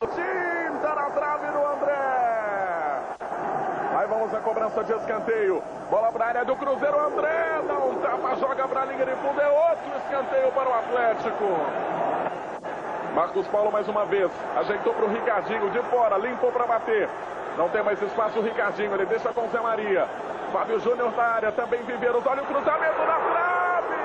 Tinta na trave do André. Aí vamos à cobrança de escanteio. Bola para a área do Cruzeiro. André dá um tapa, joga para a linha de fundo. É outro escanteio para o Atlético. Marcos Paulo mais uma vez. Ajeitou para o Ricardinho de fora. Limpou para bater. Não tem mais espaço o Ricardinho. Ele deixa com o Zé Maria. Fábio Júnior da área. Também Viveiros. Olha o cruzamento na trave.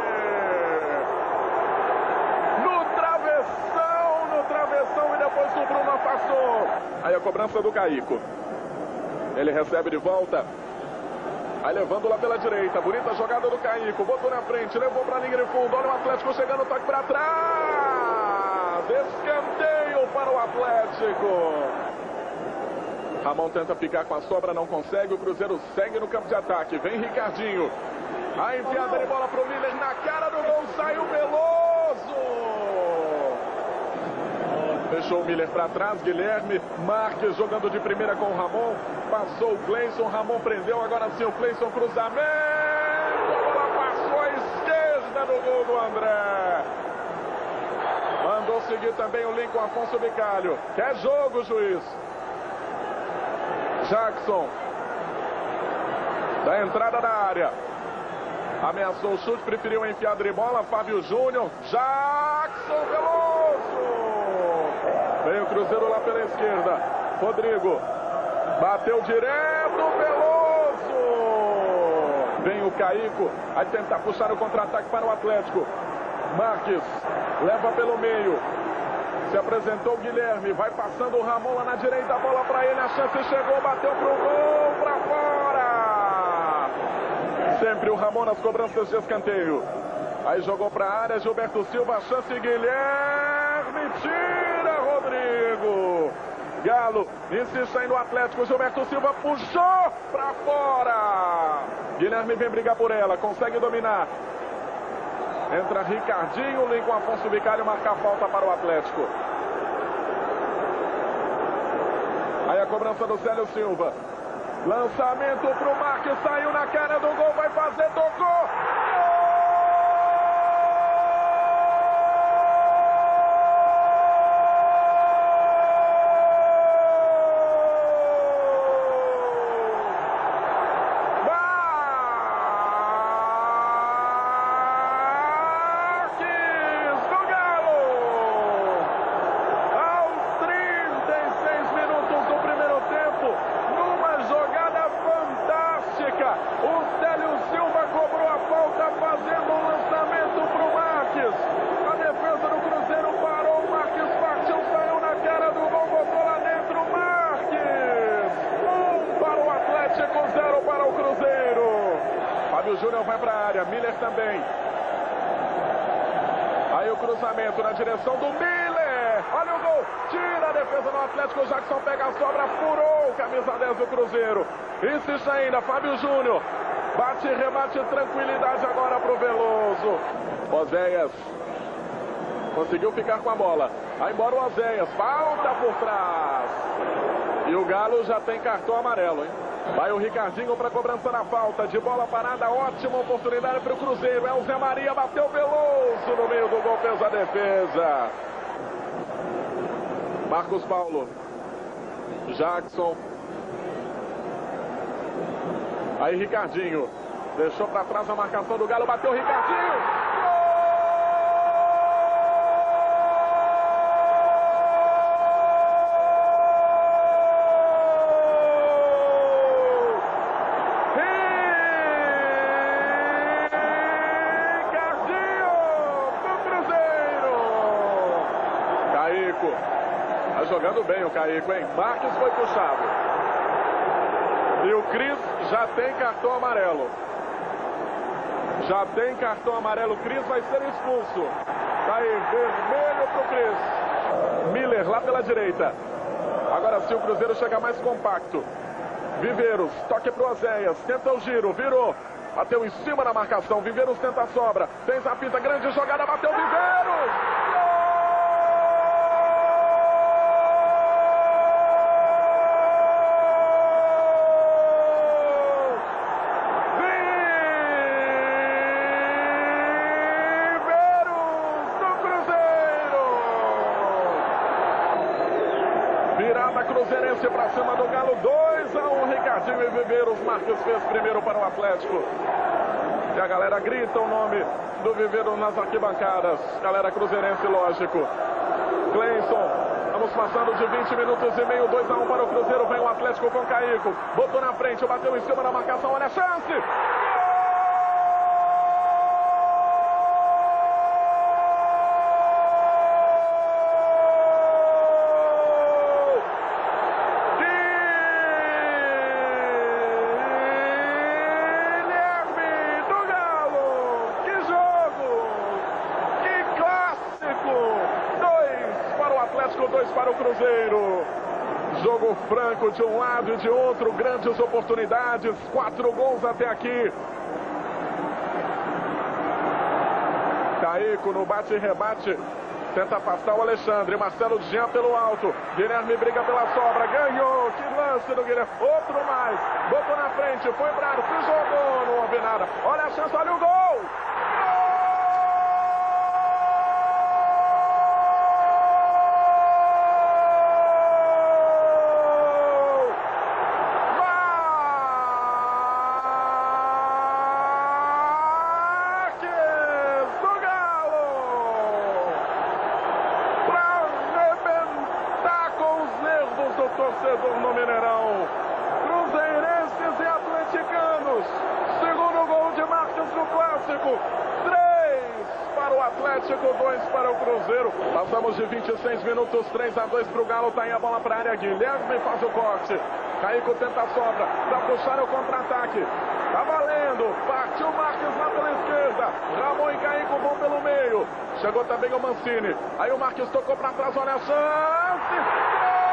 No travessão. E depois o Bruno afastou. Aí a cobrança do Caico. Ele recebe de volta. Aí levando lá pela direita. Bonita jogada do Caico. Botou na frente. Levou para a linha de fundo. Olha o Atlético chegando. Toque para trás. Escanteio para o Atlético. Ramon tenta ficar com a sobra. Não consegue. O Cruzeiro segue no campo de ataque. Vem Ricardinho. A enfiada de bola para o Miller. Na cara do gol. Saiu Veloso. Deixou o Miller para trás, Guilherme Marques jogando de primeira com o Ramon. Passou o Cleison, Ramon prendeu, agora sim o Cleison, cruzamento. A bola passou à esquerda no gol do André. Mandou seguir também o Lincoln Afonso Bicalho. Quer jogo, juiz. Jackson. Da entrada da área. Ameaçou o chute, preferiu a enfiada de bola. Fábio Júnior. Jackson Veloso. Vem o Cruzeiro lá pela esquerda. Rodrigo. Bateu direto. Veloso. Vem o Caico. Vai tentar puxar o contra-ataque para o Atlético. Marques. Leva pelo meio. Se apresentou o Guilherme. Vai passando o Ramon lá na direita. A bola para ele. A chance chegou. Bateu pro gol. Para fora. Sempre o Ramon nas cobranças de escanteio. Aí jogou para a área. Gilberto Silva. A chance Guilherme. Tira Rodrigo. Galo insiste aí no Atlético. Gilberto Silva puxou para fora. Guilherme vem brigar por ela. Consegue dominar. Entra Ricardinho. Lincoln Afonso Bicalho marca a falta para o Atlético. Aí a cobrança do Célio Silva. Lançamento para o Marques. Saiu na cara do gol. Vai fazer. Tocou. O Júnior vai para a área, Miller também. Aí o cruzamento na direção do Miller. Olha o gol, tira a defesa no Atlético. O Jackson pega a sobra, furou, camisa 10 do Cruzeiro. Insiste ainda, Fábio Júnior. Bate e rebate, tranquilidade agora para o Veloso. Oséias conseguiu ficar com a bola. Vai embora o Oséias, falta por trás. E o Galo já tem cartão amarelo, hein? Vai o Ricardinho para cobrança na falta. De bola parada, ótima oportunidade para o Cruzeiro. É o Zé Maria, bateu Veloso no meio do gol, fez a defesa. Marcos Paulo. Jackson. Aí Ricardinho. Deixou para trás a marcação do Galo, bateu Ricardinho. Tá jogando bem o Caico, hein? Marques foi puxado. E o Cris já tem cartão amarelo. Já tem cartão amarelo. O Cris vai ser expulso. Tá aí, vermelho pro Cris. Miller lá pela direita. Agora sim o Cruzeiro chega mais compacto. Viveiros, toque pro Oséias. Tenta o giro, virou. Bateu em cima da marcação. Viveiros tenta a sobra. Fez a pinta, grande jogada, bateu Viveiros. Virada cruzeirense para cima do Galo, 2-1, Ricardinho e Viveiros. Marques fez primeiro para o Atlético. E a galera grita o nome do Viveiros nas arquibancadas. Galera cruzeirense, lógico. Cleison, vamos passando de 20 minutos e meio, 2-1 para o Cruzeiro. Vem o Atlético com Caico, botou na frente, bateu em cima da marcação, olha a chance! Atlético, 2 para o Cruzeiro. Jogo franco de um lado e de outro, grandes oportunidades, 4 gols até aqui. Caico no bate e rebate, tenta afastar o Alexandre. Marcelo Jean pelo alto, Guilherme briga pela sobra, ganhou, que lance do Guilherme, outro mais, botou na frente, foi bravo, se jogou, não houve nada. Olha a chance, olha o gol! Torcedor no Mineirão, cruzeirenses e atleticanos, segundo gol de Marques no Clássico, 3 para o Atlético, 2 para o Cruzeiro. Passamos de 26 minutos, 3-2 para o Galo, tá aí a bola para a área, Guilherme faz o corte, Caico tenta a sobra, para puxar o contra-ataque, tá valendo, partiu Marques lá pela esquerda, Ramon e Caico vão pelo meio, chegou também o Mancini, aí o Marques tocou para trás, olha a chance!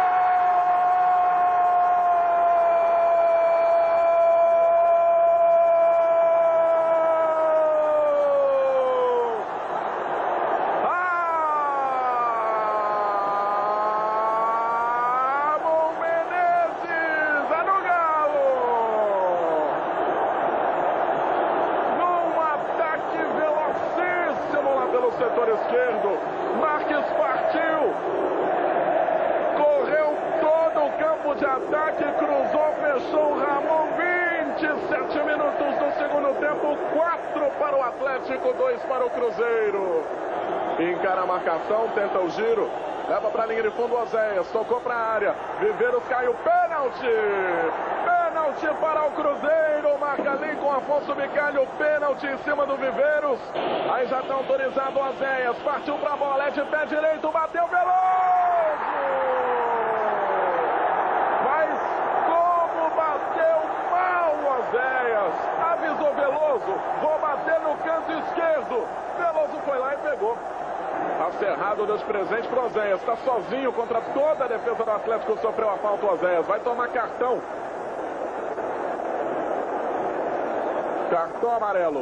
Setor esquerdo, Marques partiu, correu todo o campo de ataque, cruzou, fechou o Ramon, 27 minutos do segundo tempo, 4 para o Atlético, 2 para o Cruzeiro. Encara a marcação, tenta o giro, leva para a linha de fundo, Oséias, tocou para a área, Viveiros caiu, pênalti! Pênalti para o Cruzeiro, marca ali com Afonso Micalho, pênalti em cima do Viveiros. Aí já está autorizado o Oséias, partiu para a bola, é de pé direito, bateu Veloso! Mas como bateu mal o Oséias, avisou Veloso, vou bater no canto esquerdo. Veloso foi lá e pegou. Tá cerrado, Deus presente para o Oséias, está sozinho contra toda a defesa do Atlético, sofreu a falta o Oséias, vai tomar cartão. Cartão amarelo.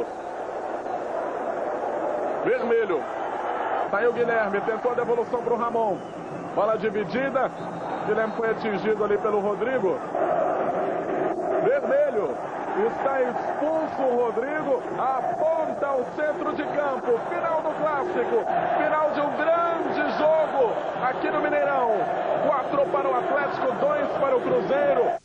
Vermelho. Saiu o Guilherme, tentou a devolução para o Ramon. Bola dividida. Guilherme foi atingido ali pelo Rodrigo. Vermelho. Está expulso o Rodrigo. Aponta ao centro de campo. Final do Clássico. Final de um grande jogo aqui no Mineirão. 4 para o Atlético, 2 para o Cruzeiro.